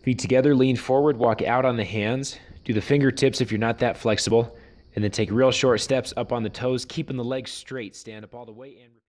Feet together, lean forward, walk out on the hands. Do the fingertips if you're not that flexible. And then take real short steps up on the toes, keeping the legs straight. Stand up all the way and